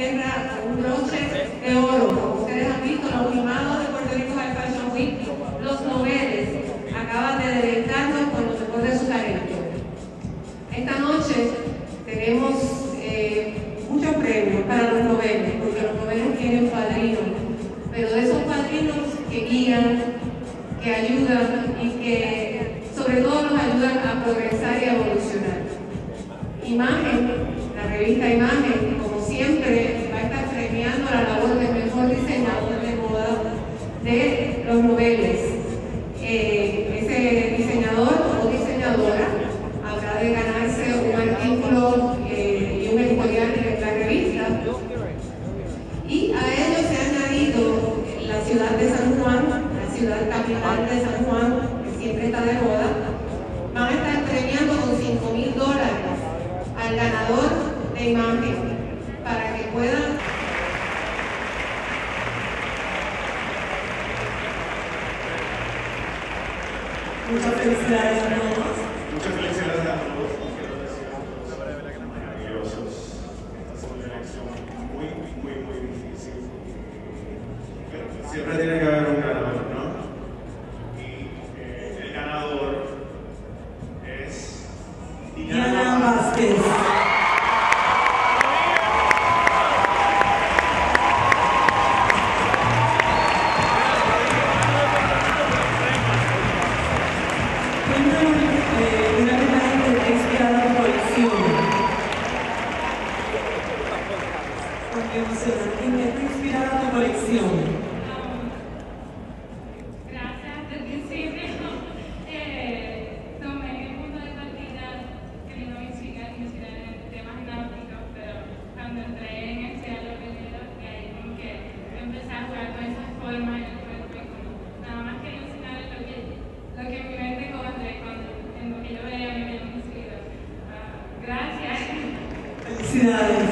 cierra con un broche de oro. Como ustedes han visto, los limados de Puerto Rico High Fashion Week, los noveles, acaban de deleitarnos con lo mejor de su talento. Esta noche tenemos muchos premios para los noveles, porque los noveles tienen padrinos, pero de esos padrinos que guían, que ayudan y que sobre todo nos ayudan a progresar y a evolucionar. Imagen, la revista Imagen, como siempre, va a estar premiando la labor del mejor diseñador de moda de los noveles. Ese diseñador o diseñadora habrá de ganarse un artículo y un editorial de la revista. Y a ellos se ha añadido la ciudad de San Juan, la ciudad capital de San Juan, que siempre está de moda. Van a estar premiando con $5,000 al ganador de Imagen para que puedan. Muchas felicidades a todos. Muchas felicidades a todos. Quiero decir, maravillosos. Esta es una elección muy difícil. Pero siempre tiene que haber un ganador, ¿no? Y el ganador es Diana Vázquez. Gracias, desde el principio tomé el punto de partida queriendo inspirar en temas náuticos, pero cuando entré en el cielo primero, que ahí como que empecé a jugar con esas formas en el cuerpo y como nada más quería enseñar lo que mi mente encontré en lo que yo veía me había inspirado. Gracias. Felicidades.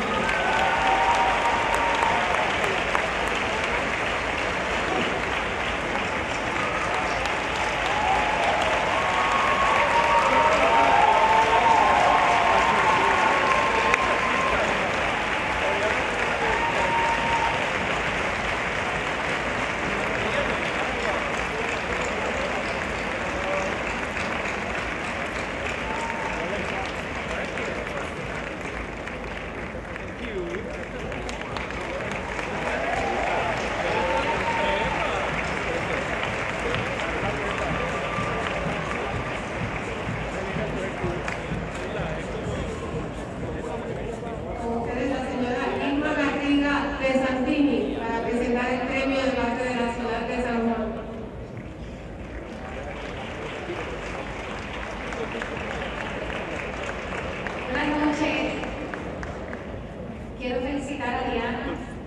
Quiero felicitar a Diana,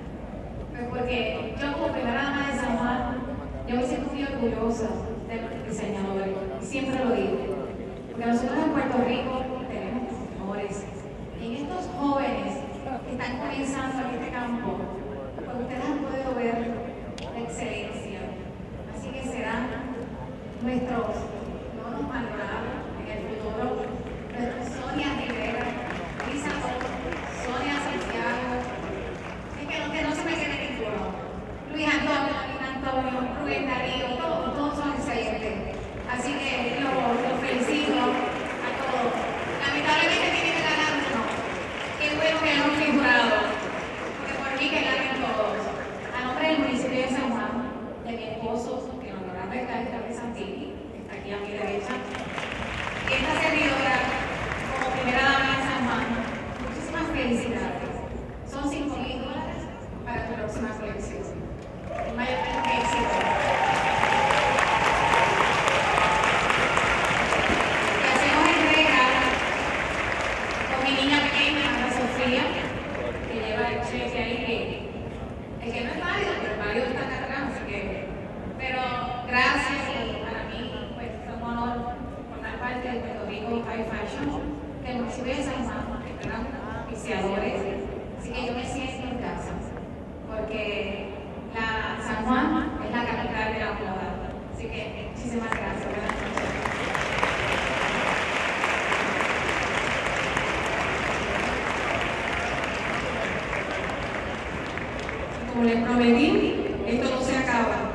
porque yo como primera dama de San Juan, yo me siento muy orgullosa de los diseñadores, y siempre lo digo, porque nosotros en Puerto Rico tenemos mejores, y en estos jóvenes que están comenzando en este campo, pues ustedes han podido ver la excelencia, así que serán nuestros nuevos valorados en el futuro, nuestros Sonia Rivera, Lisa Sonia Santiago, es que no se me quede ninguno. Luis Antonio, Rubén Darío, todos son excelentes. Así que los felicito a todos. Lamentablemente tiene que ganar uno. Qué bueno que no fui jurado, porque por mí que ganen todos. A nombre del municipio de San Juan, de mi esposo, que nos honorable está Santini, que está aquí a mi derecha, y esta servidora, como primera dama de San Juan, muchísimas felicidades. Son $5,000 para tu próxima colección. Vaya éxito. Y hacemos entrega con mi niña pequeña, Ana Sofía, que lleva el cheque ahí, el que no es válido, pero el válido está acá atrás, así que. Pero gracias, y para mí pues, fue un honor formar parte del Puerto Rico High Fashion, que el municipio de San Juan, que eran oficiadores. Así que yo me siento en casa, porque San Juan es la capital de la moda. Así que muchísimas gracias. Buenas noches. como les prometí, esto no se acaba.